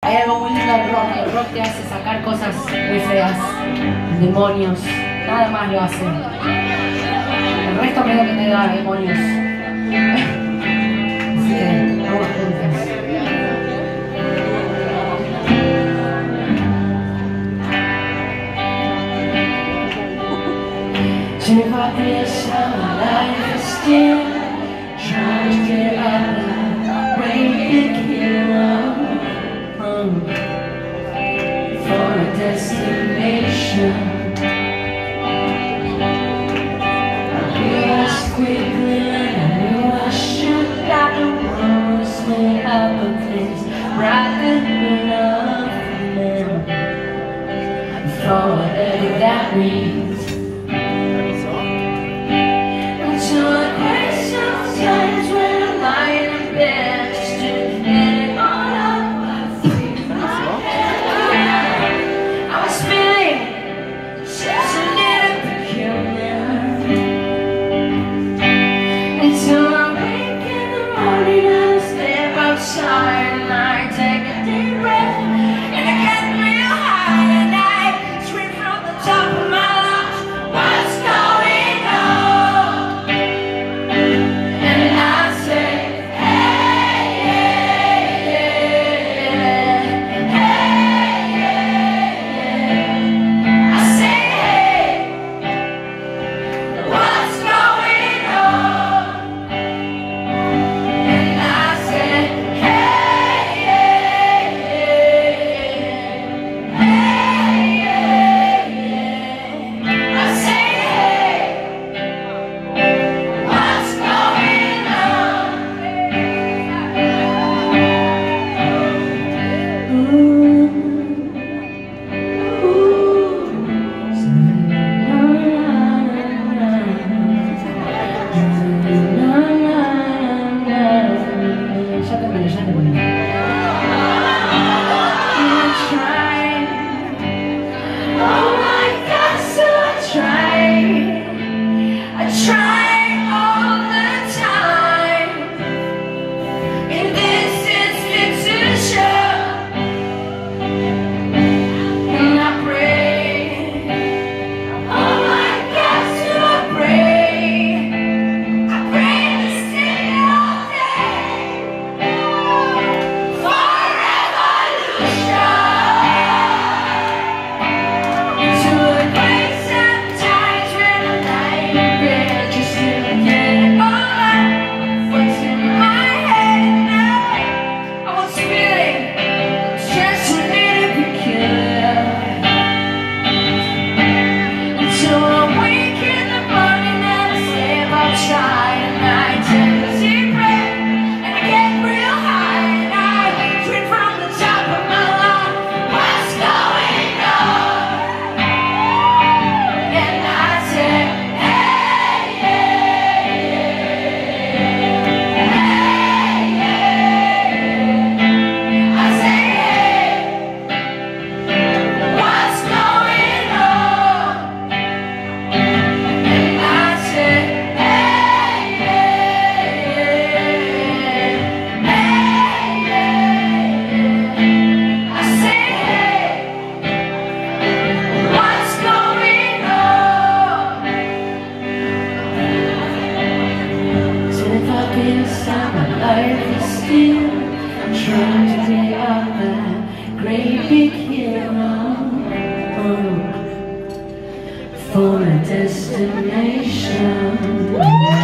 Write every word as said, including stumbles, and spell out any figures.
Hay algo muy lindo del rock. El rock te hace sacar cosas muy feas, demonios, nada más lo hace. El resto creo que te da demonios. Así que vamos juntos. If I miss my life is still trying to get out of the great big hill um, for a destination. I realized quickly and I knew I should that the world was made up of things brighter than nothing. For whatever that means. Sometimes when I'm lying in bed, just to get it all up, I feel my head. I was feeling just a little peculiar until I wake in the morning and I step outside and I take a deep breath and I get real high and I scream from the top of my lungs, what's going on? Trying to get out that great big hill for a destination.